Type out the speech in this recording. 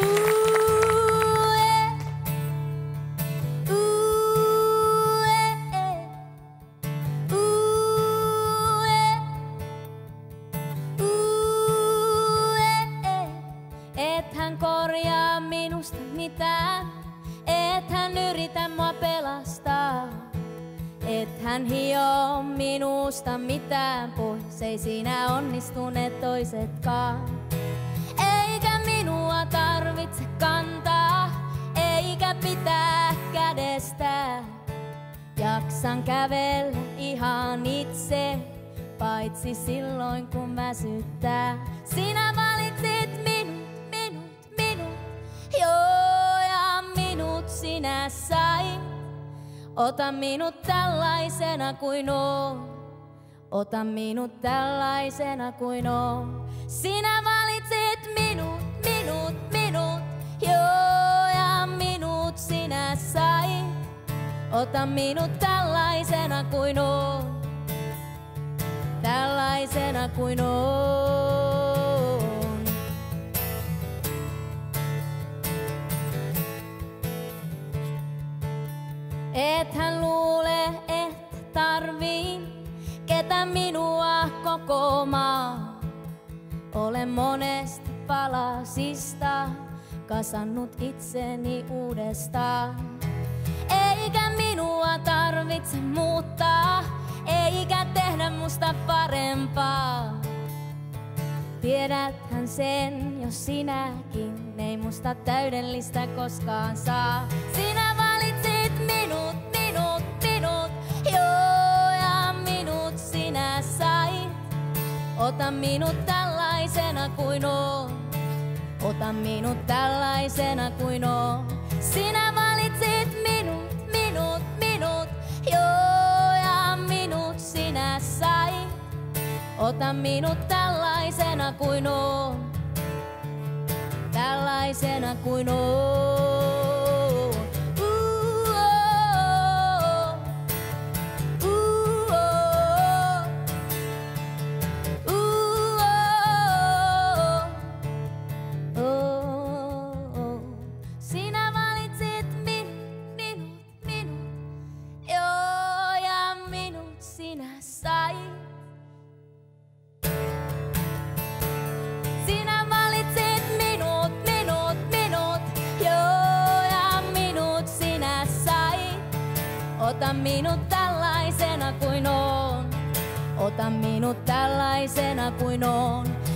Et hän korjaa minusta mitään, et hän yritä mua pelastaa. Et hän hioo minusta mitään pois, ei siinä onnistuneet toisetkaan. Eikä minua tarvitse kantaa, eikä pitää kädestä. Jaksan kävellä ihan itse, paitsi silloin kun väsyttää. Sinä valitsit minut, joo ja minut sinä sait. Ota minut tällaisena kuin oon, ota minut tällaisena kuin oon. Sinä valitsit minut, joo ja minut sinä sait. Ota minut tällaisena kuin oon, tällaisena kuin oon. Et hän luule, että tarviin ketä minua koko maa. Olen monesta palasista kasannut itseni uudestaan. Eikä minua tarvitse muuttaa, eikä tehdä musta parempaa. Tiedäthän sen jo sinäkin, ei musta täydellistä koskaan saa. Sinä valitsit minut, joo ja minut sinä sait. Ota minut tällaisena kuin oon, ota minut tällaisena kuin oon. Sinä valitsit minut, joo ja minut sinä sait. Ota minut tällaisena kuin oon, tällaisena kuin oon. Sinä valitsit minut, joo ja minut sinä sait. Sinä valitsit minut, joo ja minut sinä sait. Ota minut tällaisena kuin oon, ota minut tällaisena kuin oon.